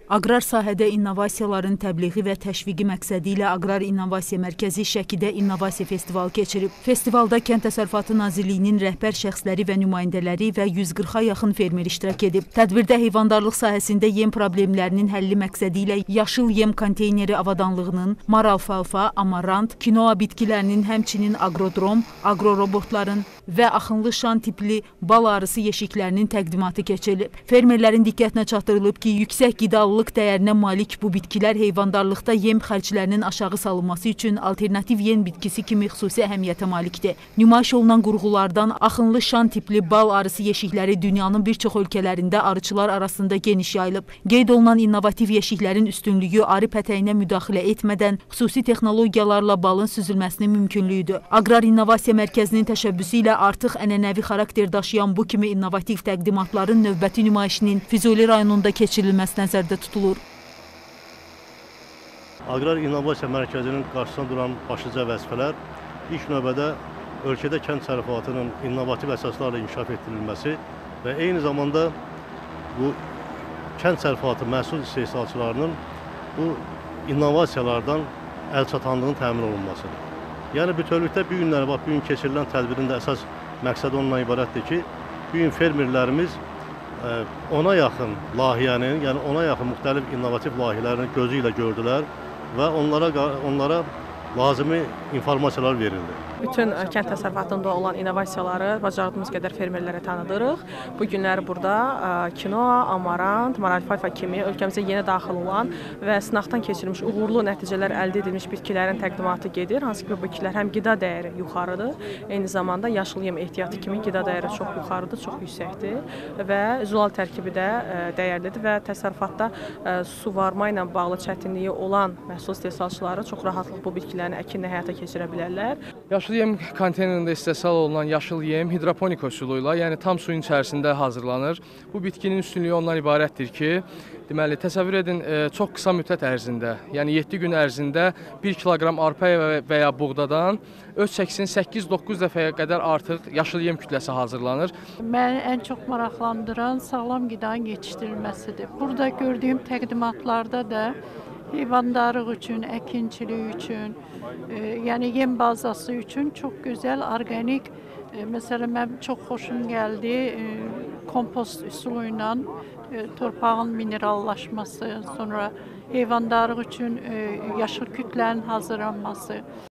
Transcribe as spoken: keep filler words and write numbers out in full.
Aqrar sahədə innovasiyaların təbliği və təşviqi məqsədi ilə Aqrar İnnovasiya Mərkəzi Şəkidə İnnovasiya Festivalı keçirib. Festivalda Kənd Təsərrüfatı Nazirliyinin rəhbər şəxsləri və nümayəndələri və yüz qırxa yaxın fermer iştirak edib. Tədbirdə heyvandarlıq sahəsində yem problemlərinin həlli məqsədi ilə yaşıl yem konteyneri avadanlığının, maralfalfa, amarant, kinoa bitkilərinin, həmçinin aqrodrom, aqrorobotların və axınlı şan tipli bal arısı yeşiklərinin təqdimatı keçirilib. Fermerlərin diqqətinə çatdırılıb ki, yüksək qidalılıq dəyərinə malik bu bitkilər heyvandarlıqda yem xərclərinin aşağı salınması üçün alternativ yem bitkisi kimi xüsusi əhəmiyyətə malikdir. Nümayiş olunan qurğulardan axınlı şan tipli bal arısı yeşikləri dünyanın bir çox ölkələrində arıçılar arasında geniş yayılıb. Qeyd olunan innovativ yeşiklərin üstünlüyü arı pətəyinə müdaxilə etmədən xüsusi texnologiyalarla balın süzülməsinin mümkünlüyüdür. Aqrar İnnovasiya Mərkəzinin təşəbbüsü ilə artıq ənənəvi xarakter daşıyan bu kimi innovativ təqdimatların növbəti nümayişinin Füzuli rayonunda keçirilməsi nəzərdə tutulur. Aqrar İnnovasiya Mərkəzinin qarşısında duran başlıca vəzifələr ilk növbədə ölkədə kənd təsərrüfatının innovativ əsaslarla inkişaf etdirilməsi və eyni zamanda bu kənd təsərrüfatı məhsul istehsalçılarının bu innovasiyalardan əlçatanlığının təmin olunmasıdır. Yəni bütövlükdə bu günləri, bax, bu gün keçirilən tədbirin də əsas məqsədi ondan ibarətdir ki, bu gün fermerlərimiz ona yaxın layihənin, yəni ona yaxın müxtəlif innovativ layihələrin gözü ilə gördülər və onlara, onlara lazımi informasiyalar verildi. Bütün kənd təsərrüfatında olan innovasiyaları bacardığımız qədər fermerlərə tanıdırıq. Bu günləri burada kinoa, amarant, maralfalfa kimi ölkəmizə yeni daxil olan və sınaqdan keçirilmiş uğurlu nəticələr əldə edilmiş bitkilərin təqdimatı gedir. Hansı ki, bu bitkilər həm qida dəyəri yuxarıdır, eyni zamanda yaşıl yem ehtiyatı kimi qida dəyəri çox yuxarıdır, çox yüksəkdir və zülal tərkibi də dəyərlidir və təsərrüfatda suvarma ilə bağlı çətinliyi olan məhsul istehsalçıları çox rahatlıq bu bitkilərin əkinini həyata keçirə bilərlər. Yaşıl yem konteynerində istehsal olunan yaşıl yem hidroponik üsulu ilə, yəni tam suyun içərisində hazırlanır. Bu bitkinin üstünlüyü ondan ibarətdir ki, deməli, təsəvvür edin, çox qısa müddət ərzində, yəni yeddi gün ərzində bir kiloqram arpa və ya buğdadan öz çəkisinin səkkiz doqquz dəfəyə qədər artıq yaşıl yem kütləsi hazırlanır. Məni ən çox maraqlandıran sağlam qidanın yetişdirilməsidir. Burada gördüyüm təqdimatlarda da heyvandarlıq üçün, əkinçilik üçün, e, yəni yem bazası üçün çox gözəl, orqanik, e, məsələn, mən çox xoşum gəldi, e, kompost üsulu ilə e, torpağın minerallaşması, sonra heyvandarlıq üçün e, yaşıl kütlənin hazırlanması.